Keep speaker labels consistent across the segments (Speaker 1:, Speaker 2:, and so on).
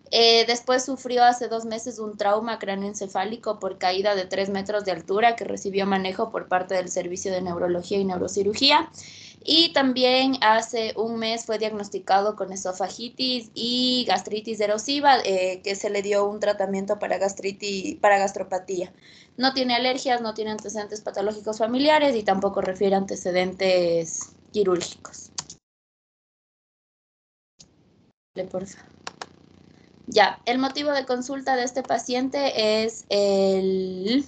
Speaker 1: Después sufrió hace 2 meses un trauma cráneoencefálico por caída de 3 metros de altura que recibió manejo por parte del Servicio de Neurología y Neurocirugía. Y también hace un mes fue diagnosticado con esofagitis y gastritis erosiva, que se le dio un tratamiento para gastropatía. No tiene alergias, no tiene antecedentes patológicos familiares y tampoco refiere a antecedentes quirúrgicos. Por favor. Ya, el motivo de consulta de este paciente es el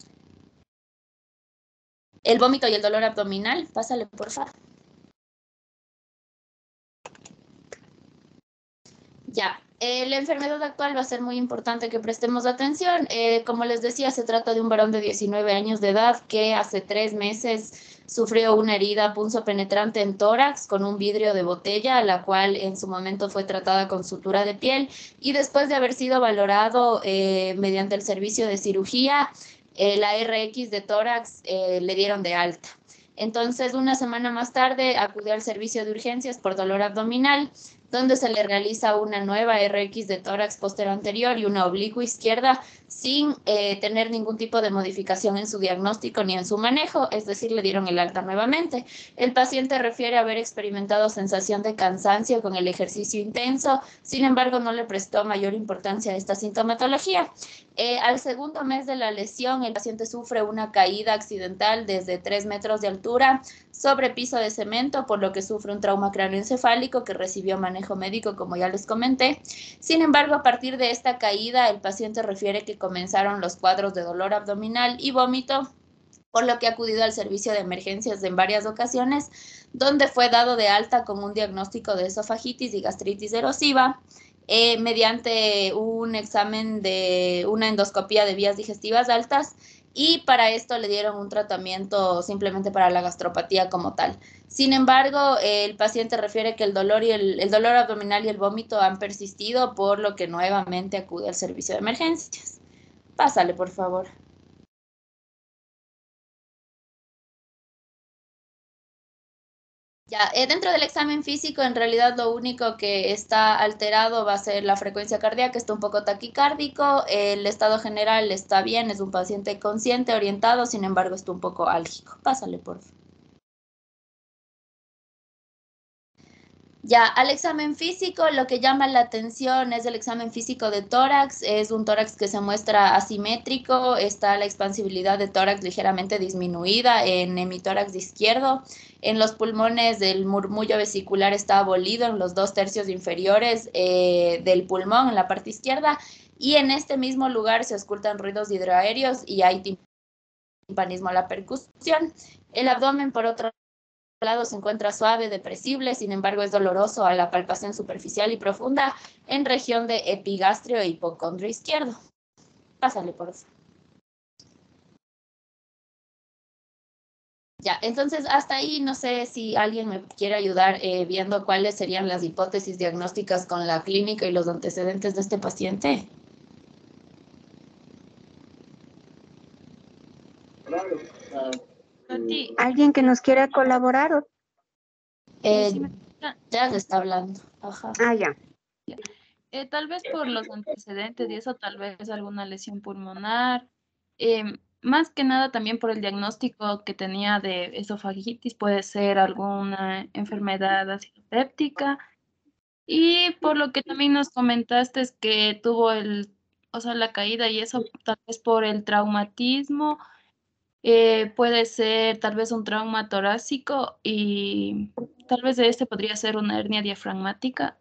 Speaker 1: vómito y el dolor abdominal. Pásale, por favor. Ya, la enfermedad actual va a ser muy importante que prestemos atención. Como les decía, se trata de un varón de 19 años de edad que hace 3 meses sufrió una herida punzopenetrante en tórax con un vidrio de botella, la cual en su momento fue tratada con sutura de piel y después de haber sido valorado mediante el servicio de cirugía, la RX de tórax le dieron de alta. Entonces, una semana más tarde acudió al servicio de urgencias por dolor abdominal, donde se le realiza una nueva RX de tórax posterior anterior y una oblicua izquierda sin tener ningún tipo de modificación en su diagnóstico ni en su manejo, es decir, le dieron el alta nuevamente. El paciente refiere haber experimentado sensación de cansancio con el ejercicio intenso, sin embargo, no le prestó mayor importancia a esta sintomatología. Al segundo mes de la lesión, el paciente sufre una caída accidental desde 3 metros de altura sobre piso de cemento, por lo que sufre un trauma cráneoencefálico que recibió manejo médico, como ya les comenté. Sin embargo, a partir de esta caída, el paciente refiere que comenzaron los cuadros de dolor abdominal y vómito, por lo que ha acudido al servicio de emergencias en varias ocasiones, donde fue dado de alta con un diagnóstico de esofagitis y gastritis erosiva, mediante un examen de una endoscopía de vías digestivas altas, y para esto le dieron un tratamiento simplemente para la gastropatía como tal. Sin embargo, el paciente refiere que el dolor abdominal y el vómito han persistido, por lo que nuevamente acude al servicio de emergencias. Pásale, por favor. Ya, dentro del examen físico, en realidad lo único que está alterado va a ser la frecuencia cardíaca, está un poco taquicárdico, el estado general está bien, es un paciente consciente, orientado, sin embargo está un poco álgico. Pásale, por favor. Ya, al examen físico, lo que llama la atención es el examen físico de tórax. Es un tórax que se muestra asimétrico, está la expansibilidad de tórax ligeramente disminuida en hemitórax izquierdo. En los pulmones el murmullo vesicular está abolido en los 2/3 inferiores del pulmón, en la parte izquierda. Y en este mismo lugar se auscultan ruidos hidroaéreos y hay timpanismo a la percusión. El abdomen, por otro lado, se encuentra suave, depresible, sin embargo es doloroso a la palpación superficial y profunda en región de epigastrio e hipocondrio izquierdo. Pásale, por favor. Ya, entonces hasta ahí no sé si alguien me quiere ayudar viendo cuáles serían las hipótesis diagnósticas con la clínica y los antecedentes de este paciente.
Speaker 2: ¿Alguien que nos quiera colaborar?
Speaker 1: Sí, ya le está hablando. Ajá.
Speaker 2: Ya.
Speaker 3: Tal vez por los antecedentes y eso, tal vez alguna lesión pulmonar. Más que nada también por el diagnóstico que tenía de esofagitis, puede ser alguna enfermedad ácido péptica. Y por lo que también nos comentaste es que tuvo la caída y eso tal vez por el traumatismo, puede ser tal vez un trauma torácico y tal vez de este podría ser una hernia diafragmática.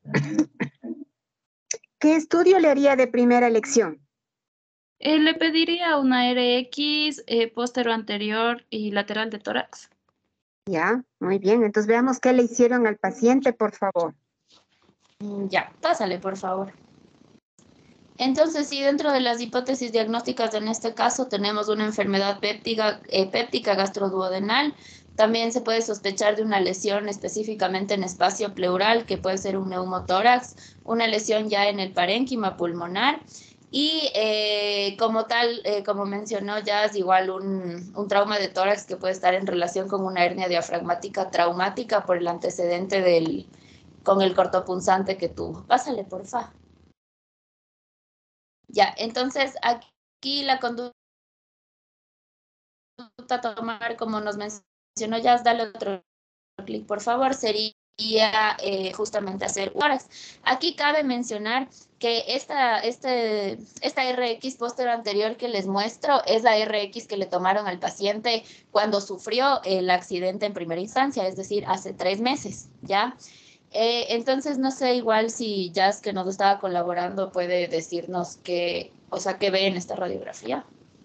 Speaker 2: ¿Qué estudio le haría de primera elección?
Speaker 3: Le pediría una RX, póstero anterior y lateral de tórax.
Speaker 2: Ya, muy bien. Entonces veamos qué le hicieron al paciente, por favor.
Speaker 1: Ya, pásale, por favor. Entonces, sí, dentro de las hipótesis diagnósticas en este caso tenemos una enfermedad péptica gastroduodenal. También se puede sospechar de una lesión específicamente en espacio pleural, que puede ser un neumotórax, una lesión ya en el parénquima pulmonar. Y como tal, como mencionó ya, es igual un trauma de tórax que puede estar en relación con una hernia diafragmática traumática por el antecedente con el cortopunzante que tuvo. Pásale, por favor. Ya, entonces aquí la conducta a tomar, como nos mencionó ya, dale otro clic, por favor, sería justamente hacer horas. Aquí cabe mencionar que esta RX póster anterior que les muestro es la RX que le tomaron al paciente cuando sufrió el accidente en primera instancia, es decir, hace 3 meses, ¿ya? Entonces, no sé, igual si Jazz, que nos estaba colaborando, puede decirnos qué, o sea, qué ve en esta radiografía.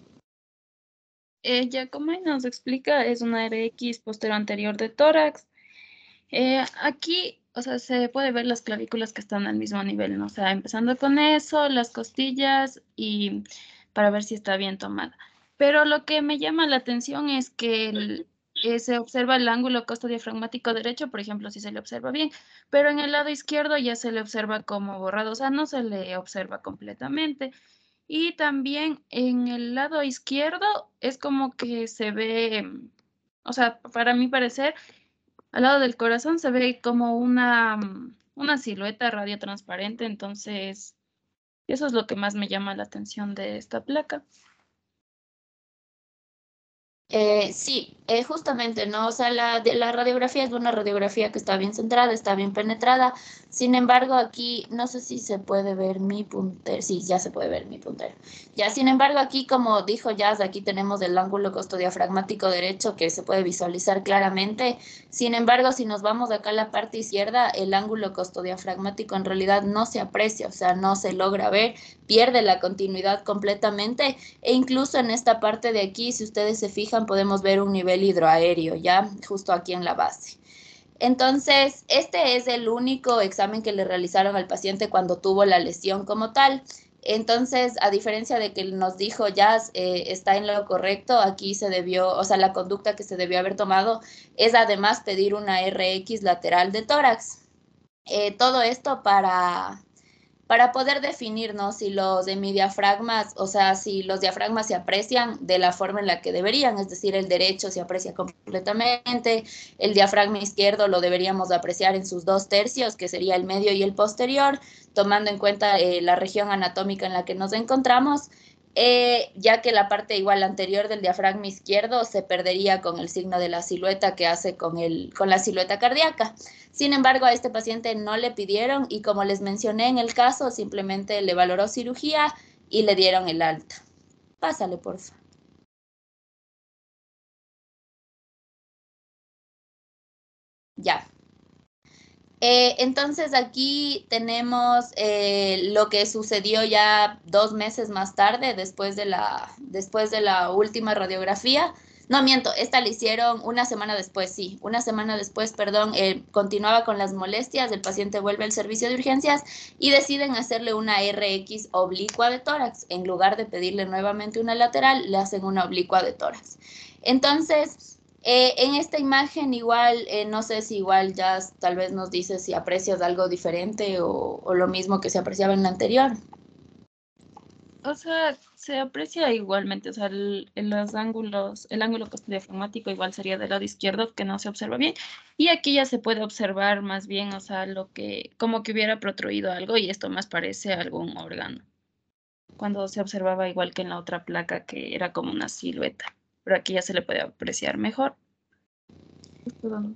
Speaker 3: Ya como ahí nos explica, es una RX postero anterior de tórax. Aquí, o sea, se puede ver las clavículas que están al mismo nivel, ¿no? O sea, empezando con eso, las costillas y para ver si está bien tomada. Pero lo que me llama la atención es que se observa el ángulo costodiafragmático derecho, por ejemplo, si se le observa bien, pero en el lado izquierdo ya se le observa como borrado, o sea, no se le observa completamente. Y también en el lado izquierdo es como que se ve, o sea, para mi parecer, al lado del corazón se ve como una silueta radiotransparente, entonces eso es lo que más me llama la atención de esta placa.
Speaker 1: Sí, justamente, ¿no? O sea, la radiografía es una radiografía que está bien centrada, está bien penetrada. Sin embargo, aquí no sé si se puede ver mi puntero. Sí, ya se puede ver mi puntero. Ya, sin embargo, aquí, como dijo Jazz, aquí tenemos el ángulo costodiafragmático derecho que se puede visualizar claramente. Sin embargo, si nos vamos acá a la parte izquierda, el ángulo costodiafragmático en realidad no se aprecia, o sea, no se logra ver, pierde la continuidad completamente. E incluso en esta parte de aquí, si ustedes se fijan, podemos ver un nivel hidroaéreo, ya justo aquí en la base. Entonces, este es el único examen que le realizaron al paciente cuando tuvo la lesión como tal. Entonces, a diferencia de que nos dijo Jazz, está en lo correcto, aquí se debió, o sea, la conducta que se debió haber tomado es además pedir una RX lateral de tórax. Todo esto para poder definir, ¿no? Si los hemidiafragmas, o sea, si los diafragmas se aprecian de la forma en la que deberían, es decir, el derecho se aprecia completamente, el diafragma izquierdo lo deberíamos apreciar en sus 2/3, que sería el medio y el posterior, tomando en cuenta la región anatómica en la que nos encontramos, ya que la parte igual anterior del diafragma izquierdo se perdería con el signo de la silueta que hace con la silueta cardíaca. Sin embargo, a este paciente no le pidieron y, como les mencioné en el caso, simplemente le valoró cirugía y le dieron el alta. Pásale, porfa. Ya. Entonces aquí tenemos lo que sucedió ya 2 meses más tarde, después de la última radiografía. No, miento, esta le hicieron una semana después, sí, una semana después, perdón, continuaba con las molestias, el paciente vuelve al servicio de urgencias y deciden hacerle una RX oblicua de tórax. En lugar de pedirle nuevamente una lateral, le hacen una oblicua de tórax. Entonces, en esta imagen igual, no sé si igual ya tal vez nos dices si aprecias algo diferente o lo mismo que se apreciaba en la anterior.
Speaker 3: O sea, se aprecia igualmente, o sea, los ángulos, el ángulo costodiafragmático igual sería del lado izquierdo, que no se observa bien, y aquí ya se puede observar más bien, o sea, lo que, como que hubiera protruido algo, y esto más parece algún órgano, cuando se observaba igual que en la otra placa, que era como una silueta, pero aquí ya se le puede apreciar mejor. Perdón.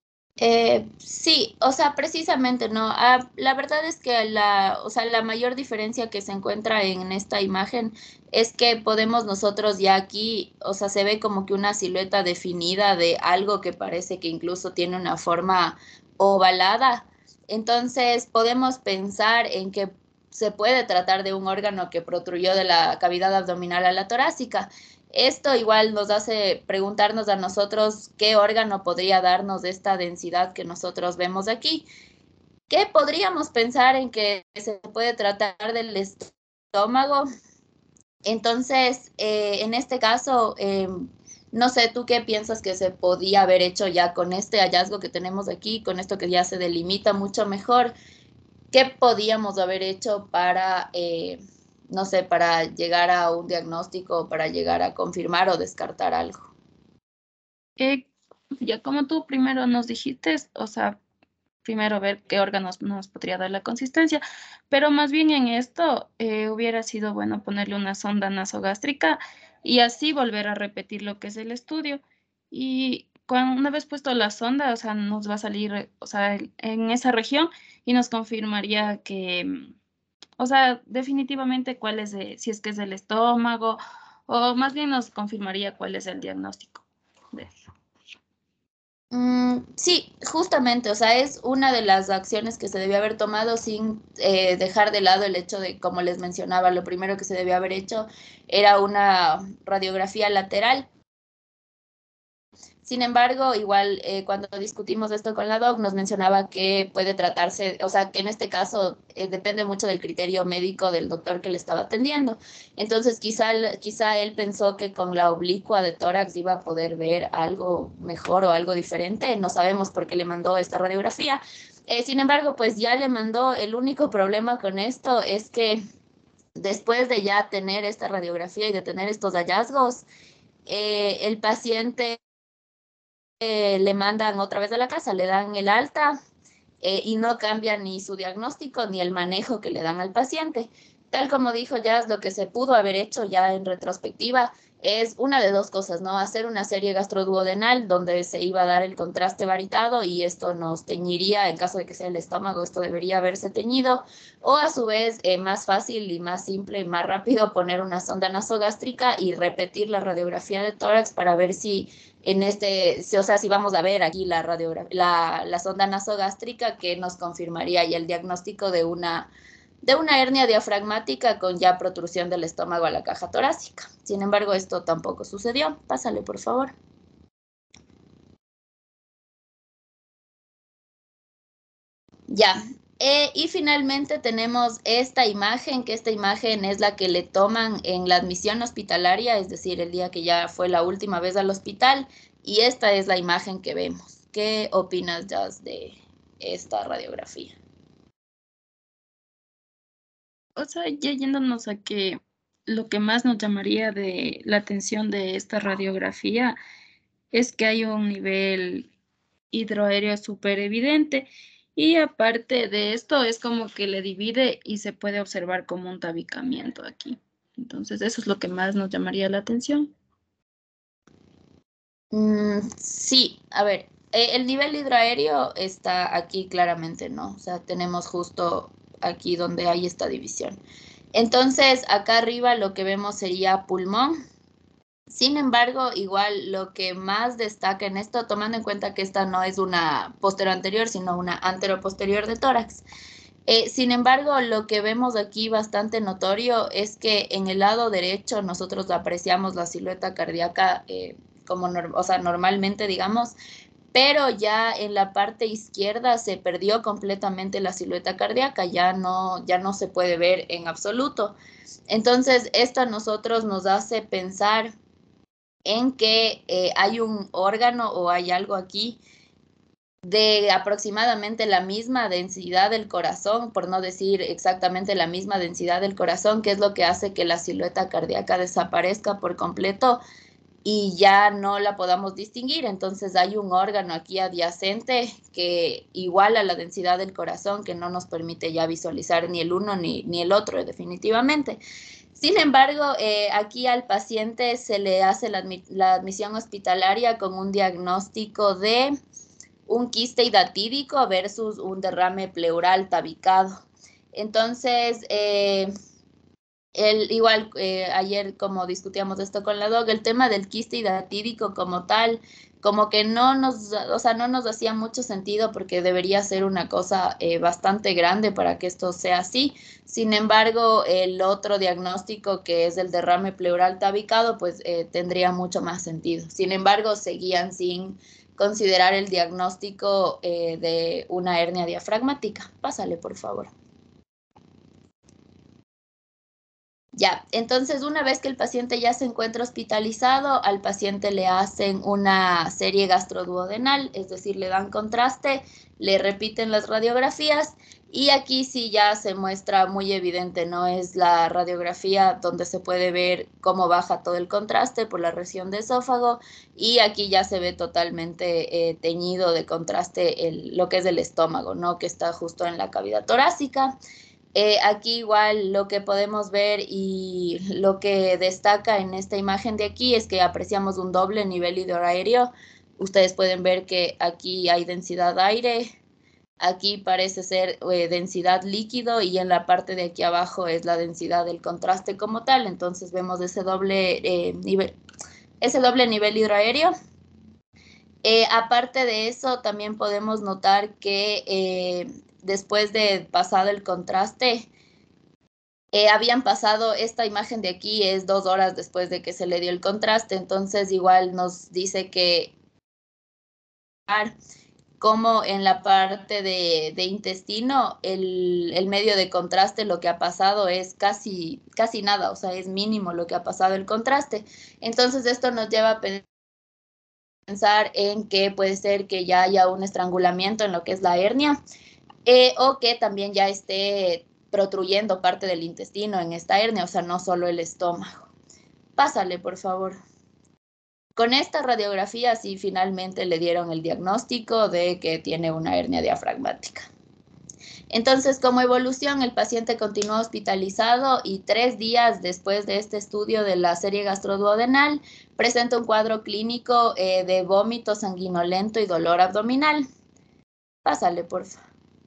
Speaker 1: Sí, o sea, precisamente, ¿no? La verdad es que o sea, la mayor diferencia que se encuentra en esta imagen es que podemos nosotros ya aquí, o sea, se ve como que una silueta definida de algo que parece que incluso tiene una forma ovalada. Entonces, podemos pensar en que se puede tratar de un órgano que protruyó de la cavidad abdominal a la torácica. Esto igual nos hace preguntarnos a nosotros qué órgano podría darnos esta densidad que nosotros vemos aquí. ¿Qué podríamos pensar en que se puede tratar del estómago? Entonces, en este caso, no sé, ¿tú qué piensas que se podía haber hecho ya con este hallazgo que tenemos aquí, con esto que ya se delimita mucho mejor? ¿Qué podíamos haber hecho para, no sé, para llegar a un diagnóstico, para llegar a confirmar o descartar algo?
Speaker 3: Eh, ya como tú primero nos dijiste, o sea, primero ver qué órganos nos podría dar la consistencia, pero más bien en esto hubiera sido bueno ponerle una sonda nasogástrica y así volver a repetir lo que es el estudio. Y una vez puesto la sonda, o sea, nos va a salir, o sea, en esa región y nos confirmaría que, o sea, definitivamente cuál es, si es que es el estómago, o más bien nos confirmaría cuál es el diagnóstico de eso.
Speaker 1: Sí, justamente, o sea, es una de las acciones que se debió haber tomado sin dejar de lado el hecho de, como les mencionaba, lo primero que se debió haber hecho era una radiografía lateral. Sin embargo, igual cuando discutimos esto con la doc, nos mencionaba que puede tratarse, o sea, que en este caso depende mucho del criterio médico del doctor que le estaba atendiendo. Entonces, quizá él pensó que con la oblicua de tórax iba a poder ver algo mejor o algo diferente. No sabemos por qué le mandó esta radiografía. Sin embargo, pues ya le mandó. El único problema con esto es que después de ya tener esta radiografía y de tener estos hallazgos, el paciente le mandan otra vez a la casa, le dan el alta y no cambian ni su diagnóstico ni el manejo que le dan al paciente. Tal como dijo Jazz, lo que se pudo haber hecho ya en retrospectiva es una de dos cosas, ¿no? Hacer una serie gastroduodenal donde se iba a dar el contraste varitado y esto nos teñiría, en caso de que sea el estómago, esto debería haberse teñido, o a su vez, más fácil y más simple y más rápido, poner una sonda nasogástrica y repetir la radiografía de tórax para ver si en o sea, si vamos a ver aquí la sonda nasogástrica que nos confirmaría ya el diagnóstico de una hernia diafragmática con ya protrusión del estómago a la caja torácica. Sin embargo, esto tampoco sucedió. Pásale, por favor. Ya. Y finalmente tenemos esta imagen, que esta imagen es la que le toman en la admisión hospitalaria, es decir, el día que ya fue la última vez al hospital, y esta es la imagen que vemos. ¿Qué opinas, Jazz, de esta radiografía?
Speaker 3: O sea, ya yéndonos a que lo que más nos llamaría de la atención de esta radiografía es que hay un nivel hidroaéreo súper evidente y aparte de esto es como que le divide y se puede observar como un tabicamiento aquí. Entonces eso es lo que más nos llamaría la atención.
Speaker 1: Sí, a ver, el nivel hidroaéreo está aquí claramente, ¿no? O sea, tenemos justo aquí donde hay esta división. Entonces, acá arriba lo que vemos sería pulmón. Sin embargo, igual lo que más destaca en esto, tomando en cuenta que esta no es una posterior-anterior, sino una antero-posterior de tórax. Sin embargo, lo que vemos aquí bastante notorio es que en el lado derecho nosotros apreciamos la silueta cardíaca como o sea, normalmente, digamos, pero ya en la parte izquierda se perdió completamente la silueta cardíaca, ya no se puede ver en absoluto. Entonces, esto a nosotros nos hace pensar en que hay un órgano o hay algo aquí de aproximadamente la misma densidad del corazón, por no decir exactamente la misma densidad del corazón, que es lo que hace que la silueta cardíaca desaparezca por completo y ya no la podamos distinguir. Entonces hay un órgano aquí adyacente que iguala a la densidad del corazón, que no nos permite ya visualizar ni el uno ni el otro definitivamente. Sin embargo, aquí al paciente se le hace la admisión hospitalaria con un diagnóstico de un quiste hidatídico versus un derrame pleural tabicado. Entonces, igual ayer como discutíamos esto con la doc, el tema del quiste hidatídico como tal, como que o sea, no nos hacía mucho sentido porque debería ser una cosa bastante grande para que esto sea así. Sin embargo, el otro diagnóstico que es el derrame pleural tabicado, pues tendría mucho más sentido. Sin embargo, seguían sin considerar el diagnóstico de una hernia diafragmática. Pásale, por favor. Ya, entonces una vez que el paciente ya se encuentra hospitalizado, al paciente le hacen una serie gastroduodenal, es decir, le dan contraste, le repiten las radiografías Y aquí sí ya se muestra muy evidente, ¿no? Es la radiografía donde se puede ver cómo baja todo el contraste por la región de esófago y aquí ya se ve totalmente teñido de contraste lo que es el estómago, ¿no? Que está justo en la cavidad torácica. Aquí igual lo que podemos ver y lo que destaca en esta imagen de aquí es que apreciamos un doble nivel hidroaéreo. Ustedes pueden ver que aquí hay densidad de aire, aquí parece ser densidad líquido y en la parte de aquí abajo es la densidad del contraste como tal. Entonces vemos ese doble nivel hidroaéreo. Aparte de eso, también podemos notar que después de pasado el contraste, habían pasado, esta imagen de aquí es 2 horas después de que se le dio el contraste, entonces igual nos dice que como en la parte de intestino, el medio de contraste lo que ha pasado es casi nada, o sea, es mínimo lo que ha pasado el contraste. Entonces esto nos lleva a pensar en que puede ser que ya haya un estrangulamiento en lo que es la hernia o que también ya esté protruyendo parte del intestino en esta hernia, o sea, no solo el estómago. Pásale, por favor. Con esta radiografía sí finalmente le dieron el diagnóstico de que tiene una hernia diafragmática. Entonces, como evolución, el paciente continuó hospitalizado y 3 días después de este estudio de la serie gastroduodenal, presenta un cuadro clínico de vómito sanguinolento y dolor abdominal. Pásale, por favor.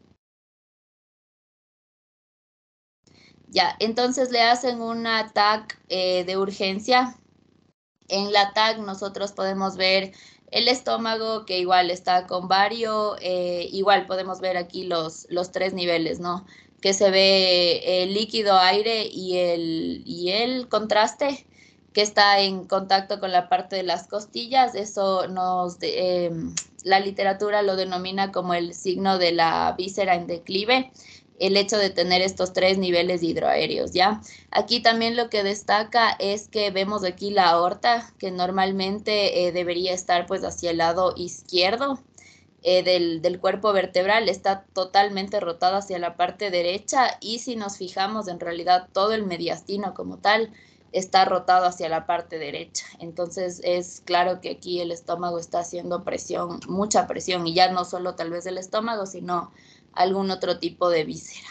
Speaker 1: Ya, entonces le hacen una TAC de urgencia. En la TAC nosotros podemos ver el estómago que igual está con vario, igual podemos ver aquí los 3 niveles, ¿no? Que se ve el líquido, aire y el contraste que está en contacto con la parte de las costillas. Eso la literatura lo denomina como el signo de la víscera en declive, el hecho de tener estos 3 niveles hidroaéreos, ¿ya? Aquí también lo que destaca es que vemos aquí la aorta, que normalmente debería estar pues hacia el lado izquierdo del cuerpo vertebral, está totalmente rotada hacia la parte derecha y si nos fijamos en realidad todo el mediastino como tal está rotado hacia la parte derecha. Entonces es claro que aquí el estómago está haciendo presión, mucha presión, y ya no solo tal vez el estómago, sino algún otro tipo de víscera.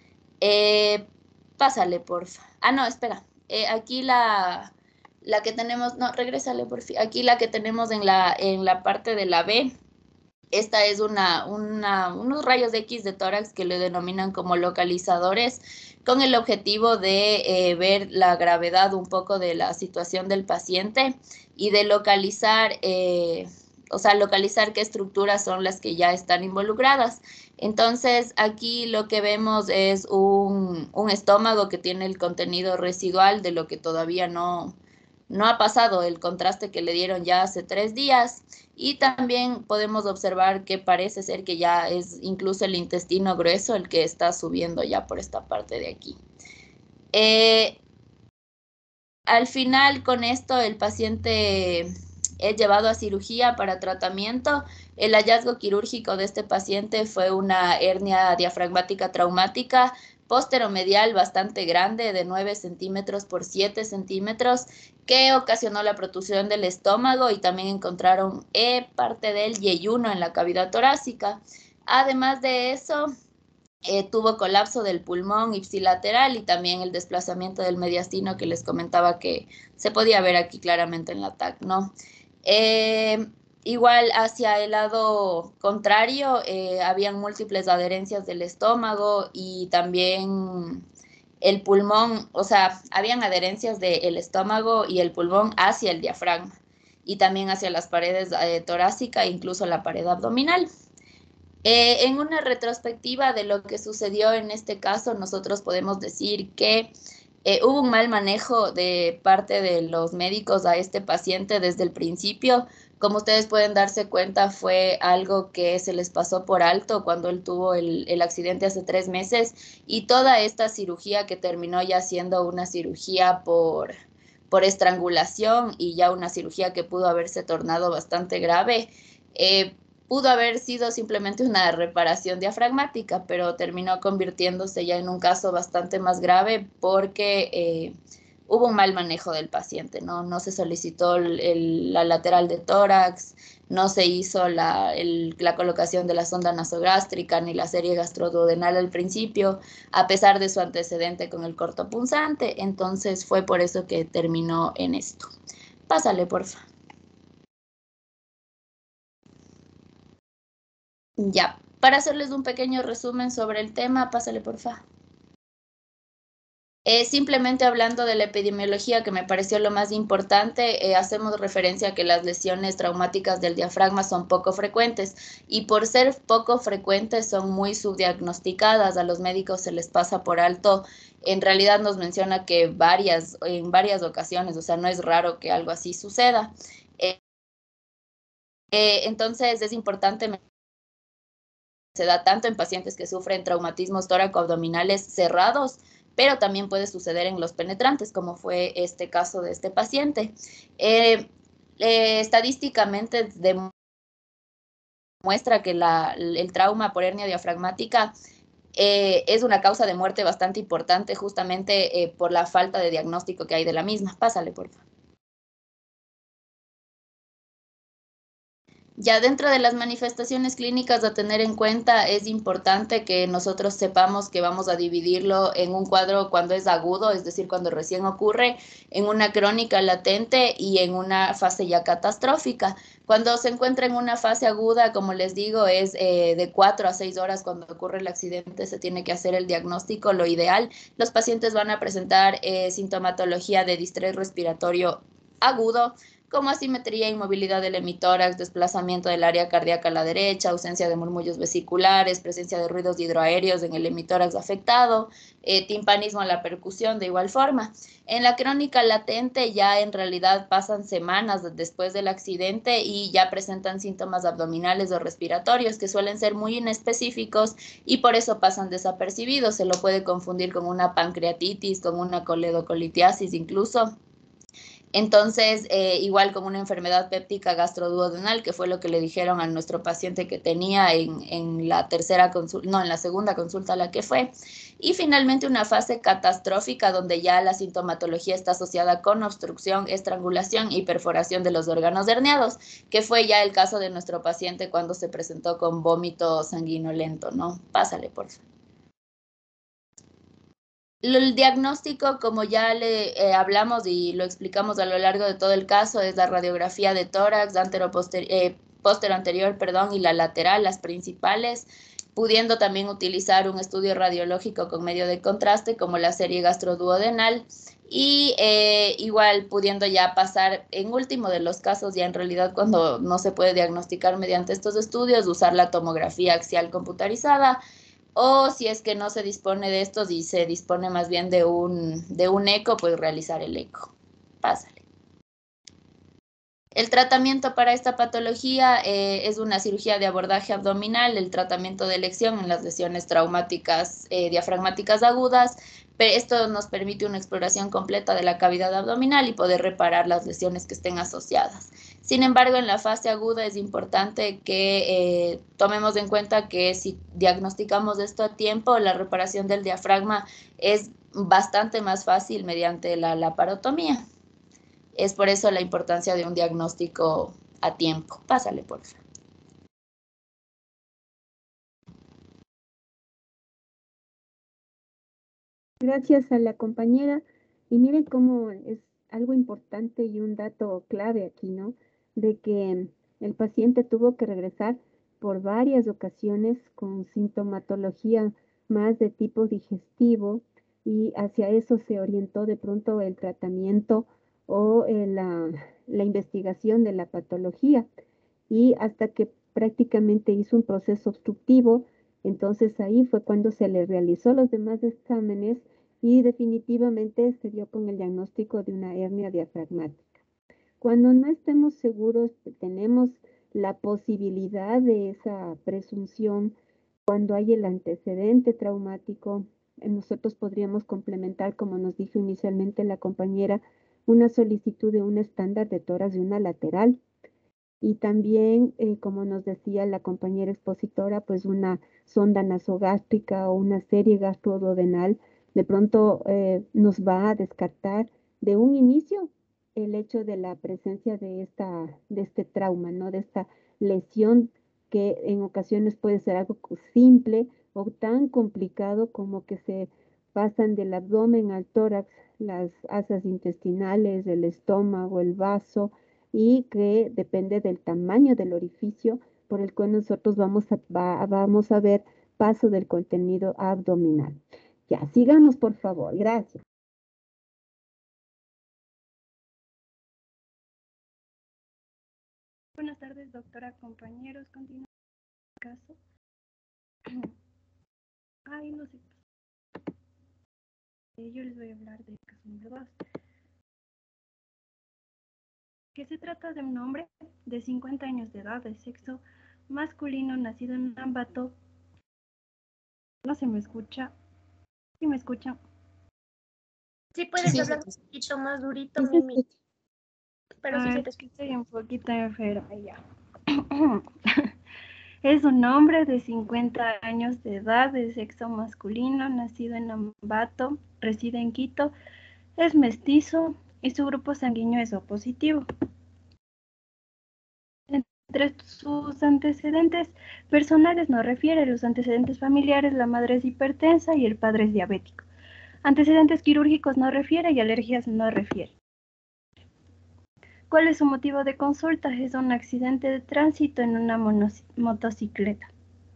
Speaker 1: Pásale, porfa. Ah, no, espera. Aquí la que tenemos, no, regrésale, porfa. Aquí la que tenemos en la parte de la B, esta es unos rayos X de tórax que le denominan como localizadores, con el objetivo de ver la gravedad un poco de la situación del paciente y de localizar, o sea, localizar qué estructuras son las que ya están involucradas. Entonces, aquí lo que vemos es un estómago que tiene el contenido residual de lo que todavía no ha pasado el contraste que le dieron ya hace 3 días. Y también podemos observar que parece ser que ya es incluso el intestino grueso el que está subiendo ya por esta parte de aquí. Al final, con esto, el paciente es llevado a cirugía para tratamiento. El hallazgo quirúrgico de este paciente fue una hernia diafragmática traumática posteromedial bastante grande, de 9 centímetros por 7 centímetros, que ocasionó la protrusión del estómago y también encontraron parte del yeyuno en la cavidad torácica. Además de eso, tuvo colapso del pulmón ipsilateral y también el desplazamiento del mediastino que les comentaba que se podía ver aquí claramente en la TAC, ¿no? Igual hacia el lado contrario, habían múltiples adherencias del estómago y también el pulmón, o sea, habían adherencias del estómago y el pulmón hacia el diafragma y también hacia las paredes torácica e incluso la pared abdominal. En una retrospectiva de lo que sucedió en este caso, nosotros podemos decir que hubo un mal manejo de parte de los médicos a este paciente desde el principio. Como ustedes pueden darse cuenta, fue algo que se les pasó por alto cuando él tuvo el accidente hace 3 meses y toda esta cirugía que terminó ya siendo una cirugía por estrangulación y ya una cirugía que pudo haberse tornado bastante grave, pudo haber sido simplemente una reparación diafragmática, pero terminó convirtiéndose ya en un caso bastante más grave porque hubo un mal manejo del paciente, ¿no? No se solicitó la lateral de tórax, no se hizo la colocación de la sonda nasogástrica ni la serie gastroduodenal al principio, a pesar de su antecedente con el cortopunzante, entonces fue por eso que terminó en esto. Pásale, porfa. Ya, para hacerles un pequeño resumen sobre el tema, pásale, porfa. Simplemente hablando de la epidemiología, que me pareció lo más importante, hacemos referencia a que las lesiones traumáticas del diafragma son poco frecuentes y por ser poco frecuentes son muy subdiagnosticadas, a los médicos se les pasa por alto. En realidad nos menciona que en varias ocasiones, o sea, no es raro que algo así suceda. Entonces es importante, se da tanto en pacientes que sufren traumatismos tóraco-abdominales cerrados, pero también puede suceder en los penetrantes, como fue este caso de este paciente. Estadísticamente demuestra que el trauma por hernia diafragmática es una causa de muerte bastante importante, justamente por la falta de diagnóstico que hay de la misma. Pásale, por favor. Ya dentro de las manifestaciones clínicas a tener en cuenta, es importante que nosotros sepamos que vamos a dividirlo en un cuadro cuando es agudo, es decir, cuando recién ocurre, en una crónica latente y en una fase ya catastrófica. Cuando se encuentra en una fase aguda, como les digo, es de 4 a 6 horas cuando ocurre el accidente, se tiene que hacer el diagnóstico. Lo ideal, los pacientes van a presentar sintomatología de distrés respiratorio agudo, como asimetría, inmovilidad del hemitórax, desplazamiento del área cardíaca a la derecha, ausencia de murmullos vesiculares, presencia de ruidos hidroaéreos en el hemitórax afectado, timpanismo a la percusión de igual forma. En la crónica latente ya en realidad pasan semanas después del accidente y ya presentan síntomas abdominales o respiratorios que suelen ser muy inespecíficos y por eso pasan desapercibidos. Se lo puede confundir con una pancreatitis, con una coledocolitiasis incluso. Entonces, igual con una enfermedad péptica gastroduodenal, que fue lo que le dijeron a nuestro paciente que tenía en la tercera consulta, no, en la segunda consulta a la que fue. Y finalmente una fase catastrófica donde ya la sintomatología está asociada con obstrucción, estrangulación y perforación de los órganos herniados, que fue ya el caso de nuestro paciente cuando se presentó con vómito sanguinolento, ¿no? Pásale, por favor. El diagnóstico, como ya le hablamos y lo explicamos a lo largo de todo el caso, es la radiografía de tórax, póstero anterior, perdón, y la lateral, las principales, pudiendo también utilizar un estudio radiológico con medio de contraste como la serie gastroduodenal y igual pudiendo ya pasar en último de los casos, ya en realidad cuando no se puede diagnosticar mediante estos estudios, usar la tomografía axial computarizada o si es que no se dispone de estos y se dispone más bien de un eco, pues realizar el eco. Pásale. El tratamiento para esta patología es una cirugía de abordaje abdominal, el tratamiento de elección en las lesiones traumáticas diafragmáticas agudas. Esto nos permite una exploración completa de la cavidad abdominal y poder reparar las lesiones que estén asociadas. Sin embargo, en la fase aguda es importante que tomemos en cuenta que si diagnosticamos esto a tiempo, la reparación del diafragma es bastante más fácil mediante la laparotomía. Es por eso la importancia de un diagnóstico a tiempo. Pásale, por favor.
Speaker 2: Gracias a la compañera. Y miren cómo es algo importante y un dato clave aquí, ¿no? De que el paciente tuvo que regresar por varias ocasiones con sintomatología más de tipo digestivo y hacia eso se orientó de pronto el tratamiento o la investigación de la patología. Y hasta que prácticamente hizo un proceso obstructivo, entonces ahí fue cuando se le realizó los demás exámenes y definitivamente se dio con el diagnóstico de una hernia diafragmática. Cuando no estemos seguros, tenemos la posibilidad de esa presunción, cuando hay el antecedente traumático, nosotros podríamos complementar, como nos dijo inicialmente la compañera, una solicitud de un estándar de tórax de una lateral Y también, como nos decía la compañera expositora, pues una sonda nasogástrica o una serie gastroduodenal de pronto nos va a descartar de un inicio el hecho de la presencia de este trauma, ¿no? De esta lesión que en ocasiones puede ser algo simple o tan complicado como que se pasan del abdomen al tórax, las asas intestinales, el estómago, el vaso, y que depende del tamaño del orificio por el cual nosotros vamos a ver paso del contenido abdominal. Ya, sigamos por favor. Gracias.
Speaker 4: Buenas tardes, doctora, compañeros. Continúa el caso. Ay, no sé. Yo les voy a hablar del caso número 2. Que se trata de un hombre de 50 años de edad, de sexo masculino, nacido en Ambato. No se me escucha. ¿Sí me escuchan?
Speaker 5: Sí puedes
Speaker 1: Sí,
Speaker 5: hablar un poquito más durito,
Speaker 2: Sí,
Speaker 5: Mimi, pero sí se te
Speaker 4: Es que estoy un poquito enferma ya. Es un hombre de 50 años de edad, de sexo masculino, nacido en Ambato, reside en Quito, es mestizo y su grupo sanguíneo es O positivo. Entre sus antecedentes personales no refiere, los antecedentes familiares, la madre es hipertensa y el padre es diabético. Antecedentes quirúrgicos no refiere y alergias no refiere. ¿Cuál es su motivo de consulta? Es un accidente de tránsito en una motocicleta.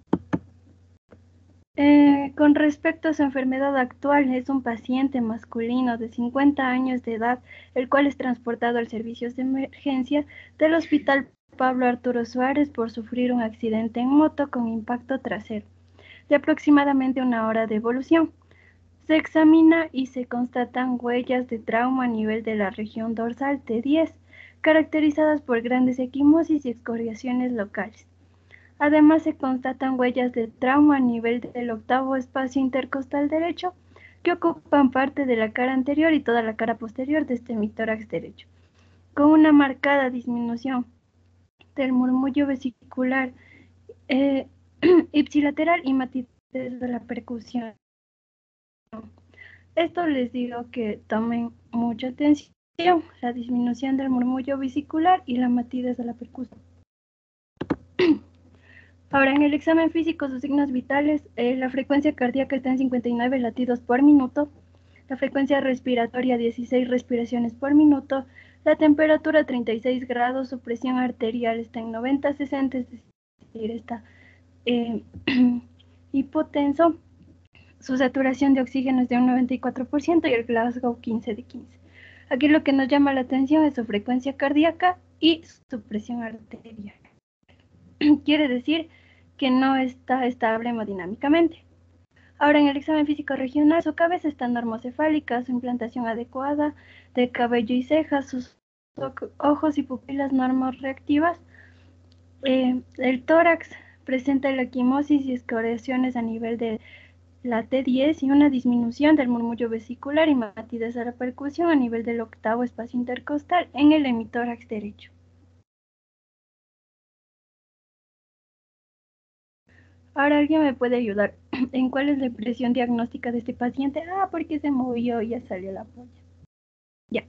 Speaker 4: Con respecto a su enfermedad actual, es un paciente masculino de 50 años de edad, el cual es transportado al servicio de emergencia del Hospital Pablo Arturo Suárez por sufrir un accidente en moto con impacto trasero, de aproximadamente 1 hora de evolución. Se examina y se constatan huellas de trauma a nivel de la región dorsal T10, caracterizadas por grandes equimosis y excoriaciones locales. Además, se constatan huellas de trauma a nivel del octavo espacio intercostal derecho, que ocupan parte de la cara anterior y toda la cara posterior de este hemitórax derecho, con una marcada disminución del murmullo vesicular ipsilateral y matices de la percusión. Esto les digo que tomen mucha atención, la disminución del murmullo vesicular y la matidez de la percusión. Ahora, en el examen físico, sus signos vitales, la frecuencia cardíaca está en 59 latidos por minuto, la frecuencia respiratoria 16 respiraciones por minuto, la temperatura 36 grados, su presión arterial está en 90-60, es decir, está hipotenso, su saturación de oxígeno es de un 94% y el Glasgow 15 de 15. Aquí lo que nos llama la atención es su frecuencia cardíaca y su presión arterial. Quiere decir que no está estable hemodinámicamente. Ahora, en el examen físico regional, su cabeza está normocefálica, su implantación adecuada de cabello y cejas, sus ojos y pupilas normorreactivas. El tórax presenta la equimosis y escoriaciones a nivel de la T10 y una disminución del murmullo vesicular y matidez de la percusión a nivel del octavo espacio intercostal en el hemitórax derecho. Ahora alguien me puede ayudar en cuál es la impresión diagnóstica de este paciente. Porque se movió y ya salió la polla. Ya.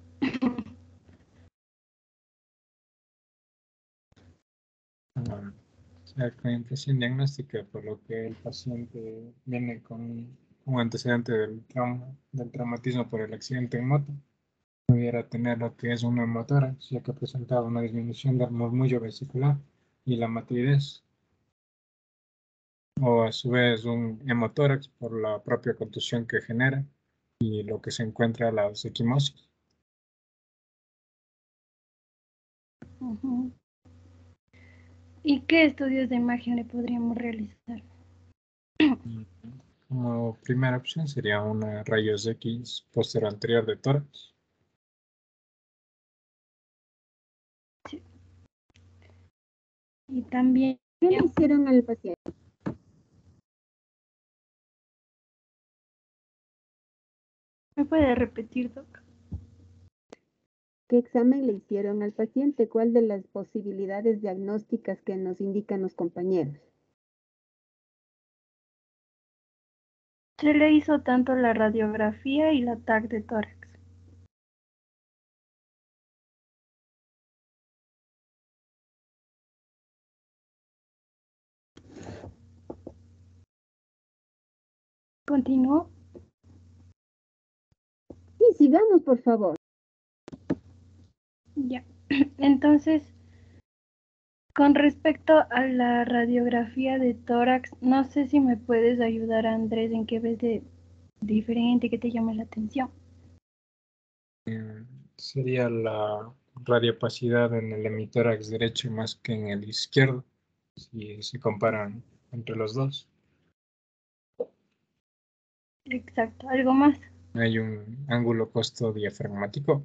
Speaker 6: La impresión diagnóstica, por lo que el paciente viene con un antecedente del traumatismo por el accidente en moto, pudiera tener lo que es un neumotórax, ya que presentaba una disminución del murmullo vesicular y la matidez, o a su vez un hemotórax por la propia contusión que genera y lo que se encuentra las equimosis.
Speaker 4: ¿Y qué estudios de imagen le podríamos realizar?
Speaker 6: Como primera opción sería una rayos X posterior anterior de tórax.
Speaker 4: Sí. Y también,
Speaker 2: ¿Qué le hicieron al paciente?
Speaker 4: ¿me puede repetir, doc?
Speaker 2: ¿Qué examen le hicieron al paciente? ¿Cuál de las posibilidades diagnósticas que nos indican los compañeros?
Speaker 4: Se le hizo tanto la radiografía y la TAC de tórax. ¿Continúo?
Speaker 2: Sí, sigamos, por favor.
Speaker 4: Ya. Entonces, con respecto a la radiografía de tórax, no sé si me puedes ayudar, Andrés, en qué ves de diferente, que te llame la atención.
Speaker 6: Sería la radiopacidad en el hemitórax derecho más que en el izquierdo, si se comparan entre los dos.
Speaker 4: Exacto, ¿algo más?
Speaker 6: Hay un ángulo costo diafragmático.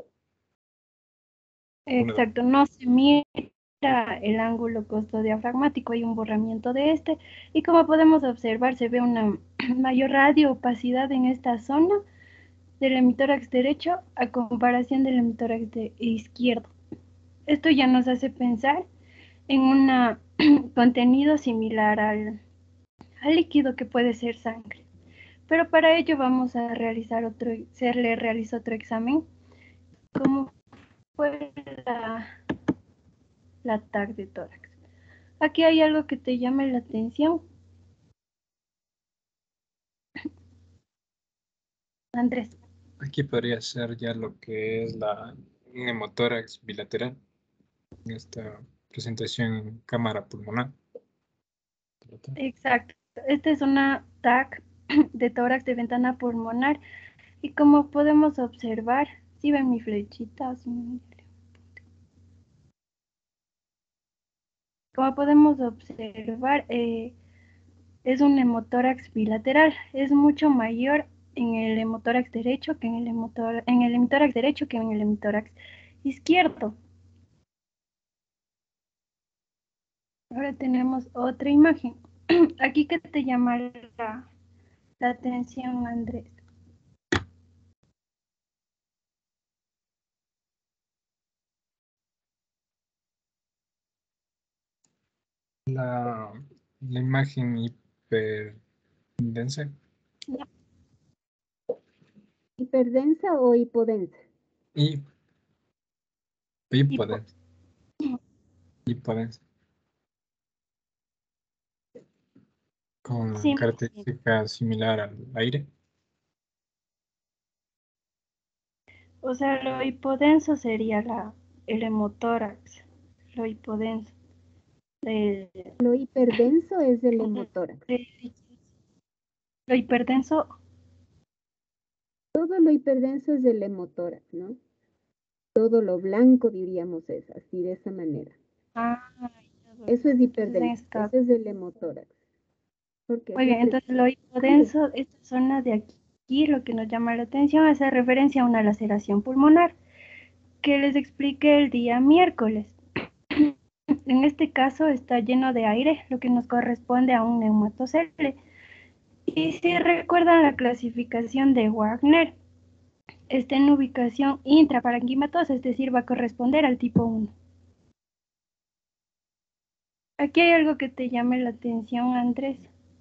Speaker 4: Exacto, no se mira el ángulo costodiafragmático, hay un borramiento de este, y como podemos observar, se ve una mayor radioopacidad en esta zona del hemitórax derecho a comparación del hemitórax izquierdo. Esto ya nos hace pensar en un contenido similar al líquido que puede ser sangre. Pero para ello vamos a realizar se le realiza otro examen, como fue la TAC de tórax. Aquí hay algo que te llame la atención, Andrés.
Speaker 6: Aquí podría ser ya lo que es un hemotórax bilateral, en esta presentación en cámara pulmonar.
Speaker 4: Exacto. Esta es una TAC de tórax de ventana pulmonar y como podemos observar, si ven mi flechita, o si me- como podemos observar, es un hemotórax bilateral, es mucho mayor en el hemotórax derecho que en en el hemitórax derecho que en el hemitórax izquierdo. Ahora tenemos otra imagen. Aquí que te llama la atención, Andrés.
Speaker 6: La imagen hiperdensa.
Speaker 2: ¿Hiperdensa o hipodensa?
Speaker 6: Y hipodensa. Hipodensa. Con
Speaker 4: Sí,
Speaker 6: característica similar al aire.
Speaker 4: o sea, lo hipodenso sería el hemotórax, lo hipodenso. El-
Speaker 2: Lo hiperdenso es el hemotórax.
Speaker 4: lo hiperdenso,
Speaker 2: Todo lo hiperdenso es el hemotórax, ¿no? Todo lo blanco, diríamos, es así, de esa manera. Eso es
Speaker 4: entonces en
Speaker 2: hiperdenso,
Speaker 4: este caso.
Speaker 2: ese es el hemotórax. Porque
Speaker 4: Muy bien, entonces lo hipodenso, esta zona de aquí, lo que nos llama la atención hace referencia a una laceración pulmonar que les expliqué el día miércoles. En este caso está lleno de aire, lo que nos corresponde a un neumatocele. Y si recuerdan la clasificación de Wagner, está en ubicación intraparenquimatosa, es decir, va a corresponder al tipo 1. Aquí hay algo que te llame la atención, Andrés.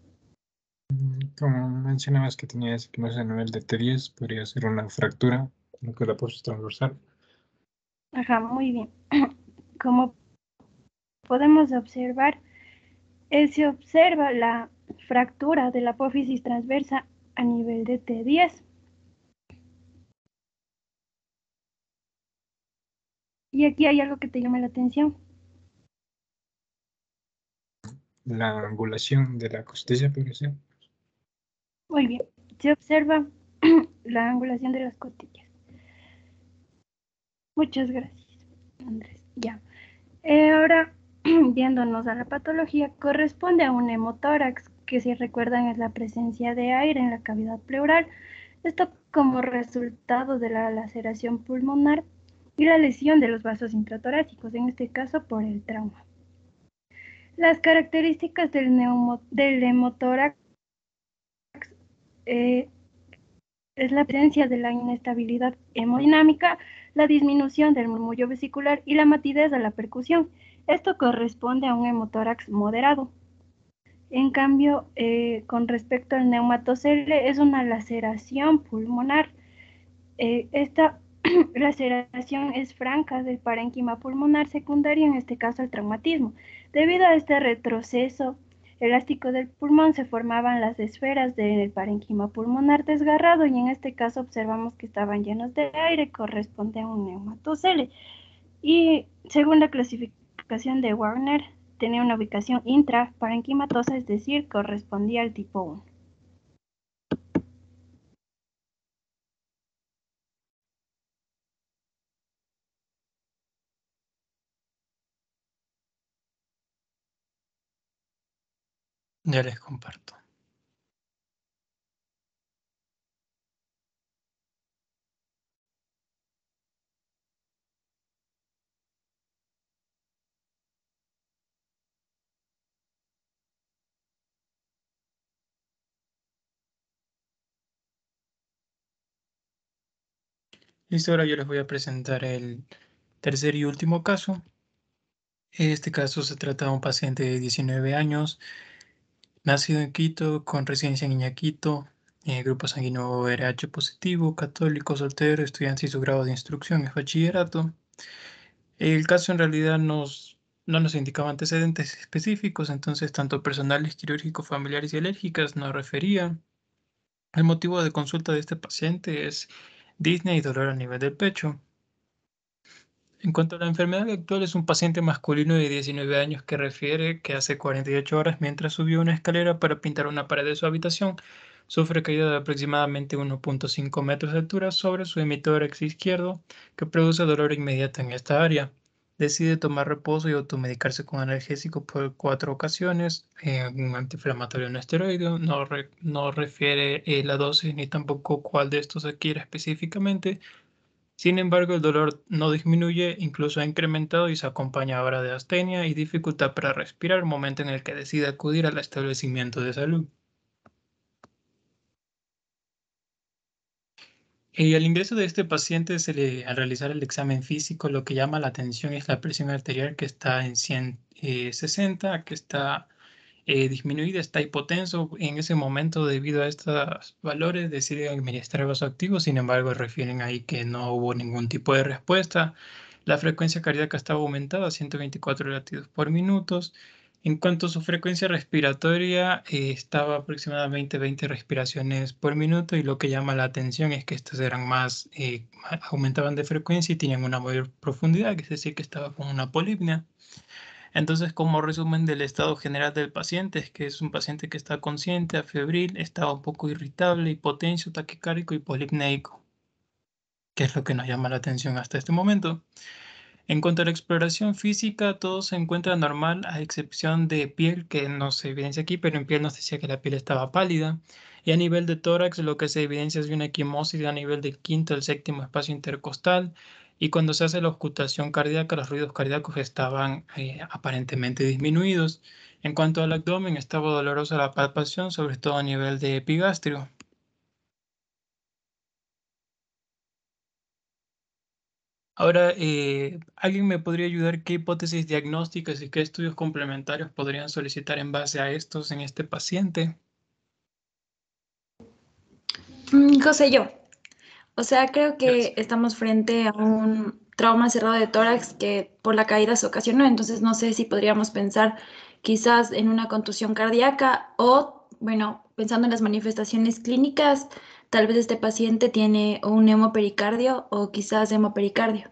Speaker 6: Como mencionabas que tenía ese que no es a nivel de T10, podría ser una fractura, lo que es la apófisis transversal.
Speaker 4: Ajá, muy bien. Como podemos observar, se observa la fractura de la apófisis transversa a nivel de T10. Y aquí hay algo que te llama la atención.
Speaker 6: La angulación de la costilla podría ser.
Speaker 4: Muy bien, se observa la angulación de las costillas. Muchas gracias, Andrés. Ya. Ahora, viéndonos a la patología, corresponde a un hemotórax, que si recuerdan es la presencia de aire en la cavidad pleural. Esto como resultado de la laceración pulmonar y la lesión de los vasos intratorácicos, en este caso por el trauma. Las características del hemotórax es la presencia de la inestabilidad hemodinámica, la disminución del murmullo vesicular y la matidez de la percusión. Esto corresponde a un hemotórax moderado. En cambio, con respecto al neumatocele, es una laceración pulmonar. Esta laceración es franca del parénquima pulmonar secundario, en este caso el traumatismo. Debido a este retroceso elástico del pulmón, se formaban las esferas del parénquima pulmonar desgarrado y en este caso observamos que estaban llenos de aire, corresponde a un neumatocele. Y según la clasificación de Warner, tenía una ubicación intraparenquimatosa, es decir, correspondía al tipo 1.
Speaker 7: Ya les comparto. Listo, ahora yo les voy a presentar el tercer y último caso. En este caso se trata de un paciente de 19 años, nacido en Quito, con residencia en Iñaquito, grupo sanguíneo RH positivo, católico, soltero, estudiante y su grado de instrucción es bachillerato. El caso en realidad no nos indicaba antecedentes específicos, entonces tanto personales, quirúrgicos, familiares y alérgicas nos refería. El motivo de consulta de este paciente es disnea y dolor a nivel del pecho. En cuanto a la enfermedad actual, es un paciente masculino de 19 años que refiere que hace 48 horas, mientras subió una escalera para pintar una pared de su habitación, sufre caída de aproximadamente 1.5 metros de altura sobre su hemitórax izquierdo, que produce dolor inmediato en esta área. Decide tomar reposo y automedicarse con analgésico por 4 ocasiones, un antiinflamatorio no esteroide, no refiere la dosis ni tampoco cuál de estos adquiere específicamente. Sin embargo, el dolor no disminuye, incluso ha incrementado y se acompaña ahora de astenia y dificultad para respirar, momento en el que decide acudir al establecimiento de salud. Y al ingreso de este paciente, al realizar el examen físico, lo que llama la atención es la presión arterial, que está en 160, que está disminuida, está hipotenso. En ese momento, debido a estos valores, deciden administrar vasoactivos. Sin embargo, refieren ahí que no hubo ningún tipo de respuesta. La frecuencia cardíaca estaba aumentada a 124 latidos por minuto. En cuanto a su frecuencia respiratoria, estaba aproximadamente 20 respiraciones por minuto, y lo que llama la atención es que estas eran aumentaban de frecuencia y tenían una mayor profundidad, que es decir, que estaba con una polipnia. Entonces, como resumen del estado general del paciente, es que es un paciente que está consciente, afebril, estaba un poco irritable, hipotenso, taquicárdico y polipneico, que es lo que nos llama la atención hasta este momento. En cuanto a la exploración física, todo se encuentra normal, a excepción de piel, que no se evidencia aquí, pero en piel nos decía que la piel estaba pálida. Y a nivel de tórax, lo que se evidencia es una equimosis a nivel del quinto al séptimo espacio intercostal. Y cuando se hace la auscultación cardíaca, los ruidos cardíacos estaban aparentemente disminuidos. En cuanto al abdomen, estaba dolorosa la palpación, sobre todo a nivel de epigastrio. Ahora, ¿alguien me podría ayudar qué hipótesis diagnósticas y qué estudios complementarios podrían solicitar en base a estos en este paciente?
Speaker 8: José, yo. O sea, creo que
Speaker 7: Gracias.
Speaker 8: estamos frente a un trauma cerrado de tórax que por la caída se ocasionó. Entonces, no sé si podríamos pensar quizás en una contusión cardíaca o, bueno, pensando en las manifestaciones clínicas, tal vez este paciente tiene un hemopericardio o quizás hemopericardio.